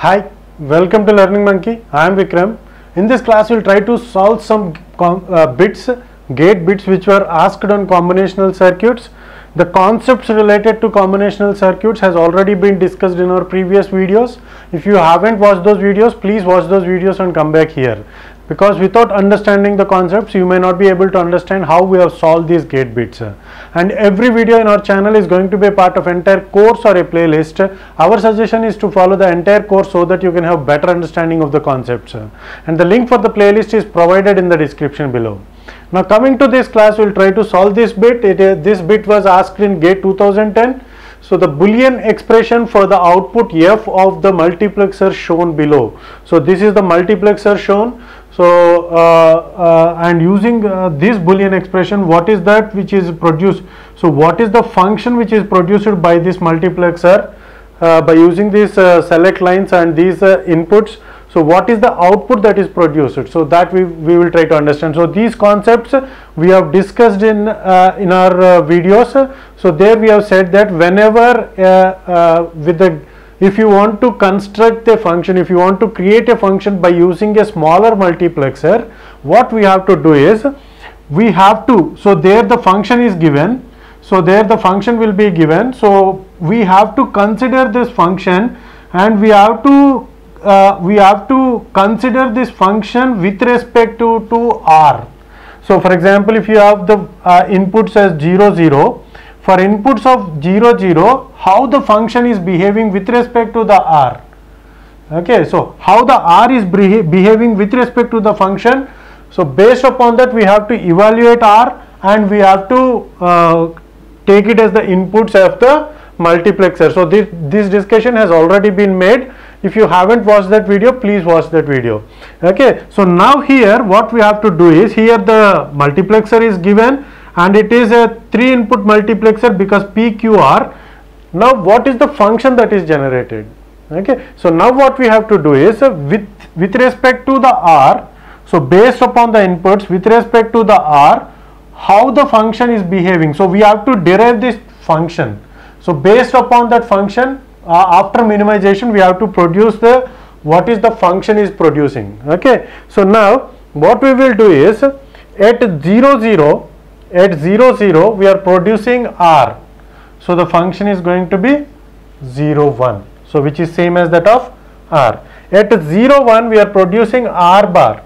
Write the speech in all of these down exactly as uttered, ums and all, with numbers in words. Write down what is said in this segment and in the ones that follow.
Hi, welcome to Learning Monkey. I am Vikram. In this class, we will try to solve some uh, bits, gate bits which were asked on combinational circuits. The concepts related to combinational circuits has already been discussed in our previous videos. If you haven't watched those videos, please watch those videos and come back here. Because without understanding the concepts, you may not be able to understand how we have solved these gate bits. And every video in our channel is going to be a part of entire course or a playlist. Our suggestion is to follow the entire course so that you can have better understanding of the concepts. And the link for the playlist is provided in the description below. Now coming to this class, we will try to solve this bit. It, uh, this bit was asked in gate two thousand ten. So the Boolean expression for the output F of the multiplexer shown below. So this is the multiplexer shown. So uh, uh, and using uh, this Boolean expression, what is that which is produced? So what is the function which is produced by this multiplexer uh, by using these uh, select lines and these uh, inputs? So what is the output that is produced? So that we, we will try to understand. So these concepts we have discussed in uh, in our uh, videos. So there we have said that whenever uh, uh, with the if you want to construct a function, if you want to create a function by using a smaller multiplexer, what we have to do is we have to, so there the function is given, so there the function will be given, so we have to consider this function and we have to uh, we have to consider this function with respect to, to R. So for example, if you have the uh, inputs as zero zero, for inputs of zero zero, how the function is behaving with respect to the R. Okay, so how the R is behaving with respect to the function. So based upon that, we have to evaluate R and we have to uh, take it as the inputs of the multiplexer. So this, this discussion has already been made. If you haven't watched that video, please watch that video. Okay, so now here what we have to do is, here the multiplexer is given and it is a three input multiplexer because P Q R. Now what is the function that is generated? Okay, so now what we have to do is uh, with with respect to the R, so based upon the inputs with respect to the R, how the function is behaving. So we have to derive this function. So based upon that function, uh, after minimization, we have to produce the what is the function is producing. Okay, so now what we will do is at zero zero. At zero zero, we are producing R. So the function is going to be zero one. So which is same as that of R. At zero one, we are producing R bar.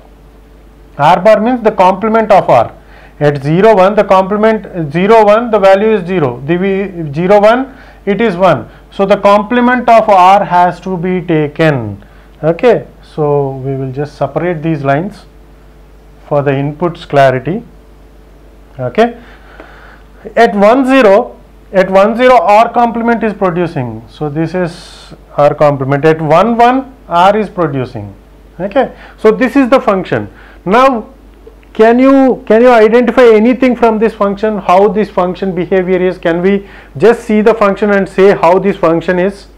R bar means the complement of R. At zero one, the complement zero one, the value is zero. The zero one, it is one. So the complement of R has to be taken. Okay. So we will just separate these lines for the inputs clarity. Okay, at one zero, at one zero R complement is producing. So this is R complement. At one one, R is producing. Okay, so this is the function. Now can you can you identify anything from this function, how this function behavior is? Can we just see the function and say how this function is?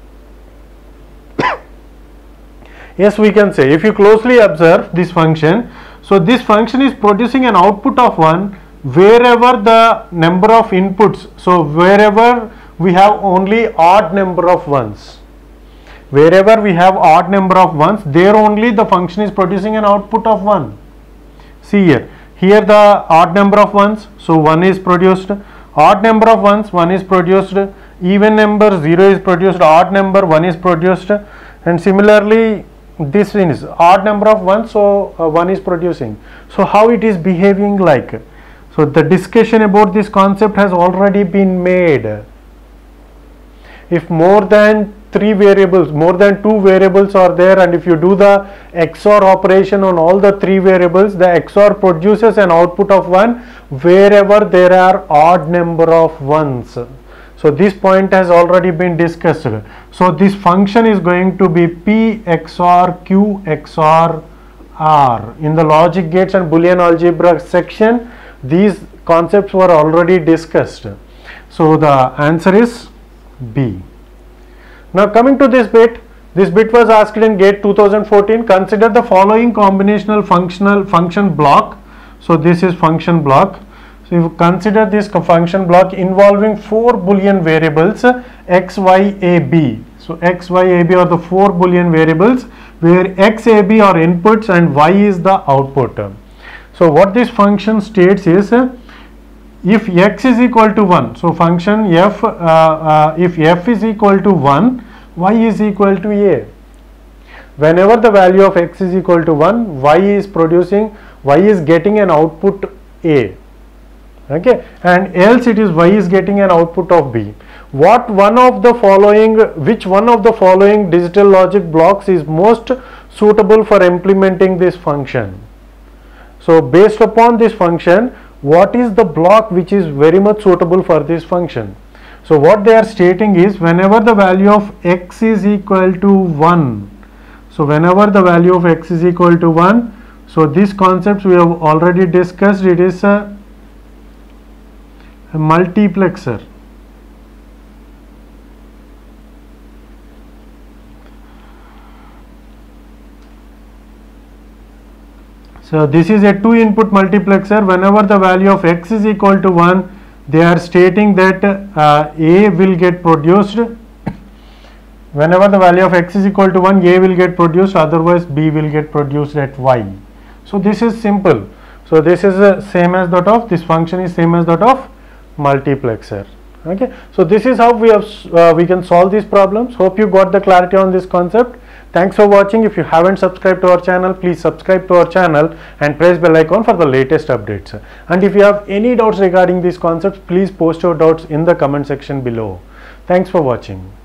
Yes, we can say. If you closely observe this function, so this function is producing an output of one wherever the number of inputs, so wherever we have only odd number of ones, wherever we have odd number of ones, there only the function is producing an output of one. See here, here the odd number of ones, so one is produced, odd number of ones, one is produced, even number zero is produced, odd number one is produced, and similarly this is odd number of ones, so uh, one is producing. So how it is behaving like? So the discussion about this concept has already been made. If more than three variables, more than two variables are there, and if you do the X O R operation on all the three variables, the X O R produces an output of one wherever there are odd number of ones. So this point has already been discussed. So this function is going to be P X O R Q X O R R. In the logic gates and Boolean algebra section, these concepts were already discussed. So the answer is B. Now coming to this bit, this bit was asked in gate two thousand fourteen. Consider the following combinational functional function block. So this is function block. So if you consider this function block involving four Boolean variables x, y, a, b. So x, y, a, b are the four Boolean variables where x, a, b are inputs and y is the output. So what this function states is uh, if x is equal to one, so function f, uh, uh, if f is equal to one, y is equal to a. Whenever the value of x is equal to one, y is producing, y is getting an output a, okay, and else it is y is getting an output of b. What one of the following, which one of the following digital logic blocks is most suitable for implementing this function? So based upon this function, what is the block which is very much suitable for this function? So what they are stating is whenever the value of x is equal to one, so whenever the value of x is equal to one, so this concept we have already discussed, it is a, a multiplexer. So this is a two input multiplexer. Whenever the value of x is equal to one, they are stating that uh, a will get produced. Whenever the value of x is equal to one, a will get produced, otherwise b will get produced at y. So this is simple. So this is uh, same as that of, this function is same as that of multiplexer. Okay. So this is how we have uh, we can solve these problems. Hope you got the clarity on this concept. Thanks for watching. If you haven't subscribed to our channel, please subscribe to our channel and press bell icon for the latest updates. And if you have any doubts regarding these concepts, please post your doubts in the comment section below. Thanks for watching.